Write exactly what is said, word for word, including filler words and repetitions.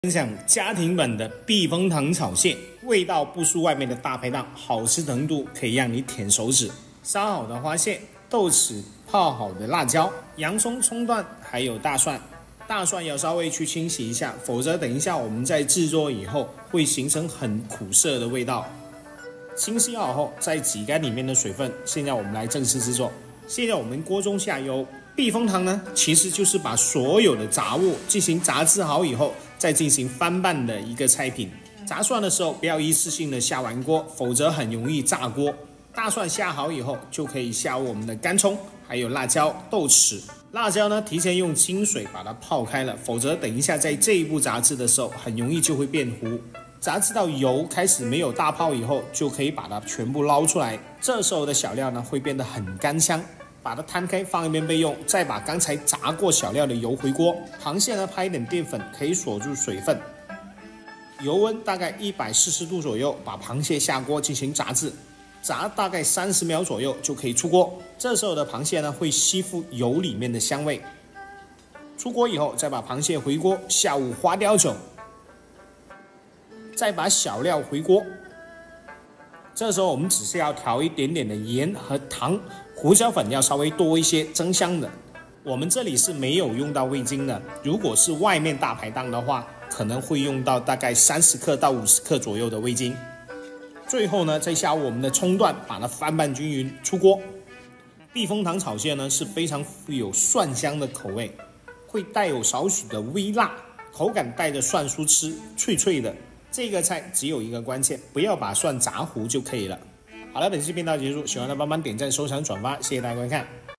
分享家庭版的避风塘炒蟹，味道不输外面的大排档，好吃程度可以让你舔手指。烧好的花蟹、豆豉、泡好的辣椒、洋葱、葱段，还有大蒜。大蒜要稍微去清洗一下，否则等一下我们在制作以后会形成很苦涩的味道。清洗好后，再挤干里面的水分。现在我们来正式制作。现在我们锅中下油。避风塘呢，其实就是把所有的杂物进行炸制好以后，再进行翻拌的一个菜品。炸蒜的时候不要一次性的下完锅，否则很容易炸锅。大蒜下好以后，就可以下我们的干葱，还有辣椒、豆豉。辣椒呢，提前用清水把它泡开了，否则等一下在这一步炸制的时候，很容易就会变糊。炸制到油开始没有大泡以后，就可以把它全部捞出来。这时候的小料呢，会变得很干香。把它摊开放一边备用，再把刚才炸过小料的油回锅。螃蟹呢，拍一点淀粉可以锁住水分。油温大概一百四十度左右，把螃蟹下锅进行炸制，炸大概三十秒左右就可以出锅。这时候的螃蟹呢，会吸附油里面的香味。出锅以后，再把螃蟹回锅下入花雕酒，再把小料回锅。这时候我们只是要调一点点的盐和糖，胡椒粉要稍微多一些，增香的。我们这里是没有用到味精的，如果是外面大排档的话，可能会用到大概三十克到五十克左右的味精。最后呢，再下入我们的葱段，把它翻拌均匀，出锅。避风塘炒蟹呢是非常富有蒜香的口味，会带有少许的微辣，口感带着蒜酥吃，脆脆的。这个菜只有一个关键，不要把蒜炸糊就可以了。好了，本期频道结束，喜欢的帮忙点赞、收藏、转发，谢谢大家观看。